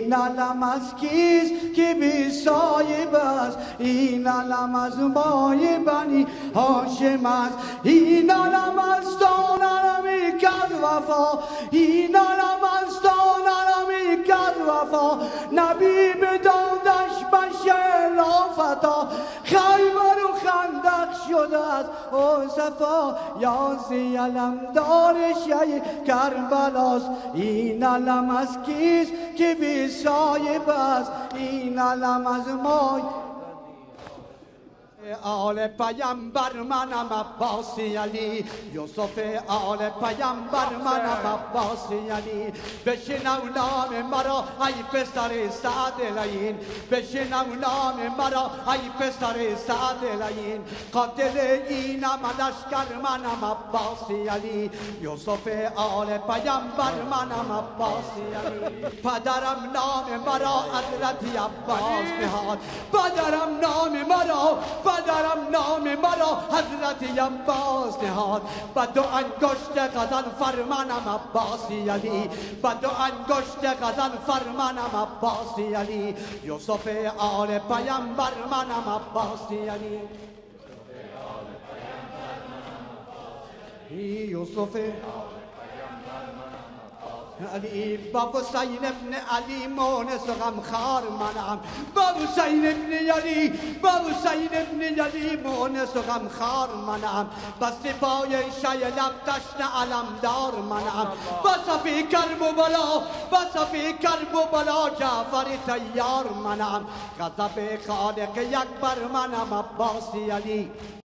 این علم از کیست که بی سایب است، این علم از مای بنی هاشم است، این علم از دان علمی کد وفا، این علم از دان علمی کد وفا، نبی بدادش بشه لافتا، خیبر و خندق شده از او صفا، یازی علم دار شیع کربلاست، این علم از کیست که بی سایب است، این علم از مای آل پیامبر منم عباسی علی، یوسف آل پیامبر منم عباسی علی، بشنو نام مرا ای پسر سعد العین، بشنو نام مرا ای پسر سعد العین، قاتل اینم لشکر منم عباسی علی، یوسف آل پیامبر منم عباسی علی، پدرم نام مرا حضرت عباس نهاد، پدرم نام مرا حضرت عباس نهاد، با دو انگشت غزل فرمانم عباسی علی، با دو انگشت غزل فرمانم عباسی علی، یوسف آل پیامبر منم عباسی علی، یوسف علی، با حسین ابن علی مونس غمخوار منم، با حسین ابن علی، با حسین ابن علی مونس غمخوار منم، با سپاه شیع لب تشن علمدار منم، با صفی کرب و بلا، با صفی کرب و بلا جعفر تیار منم، غضب خالق یک بر منم عباسی علی.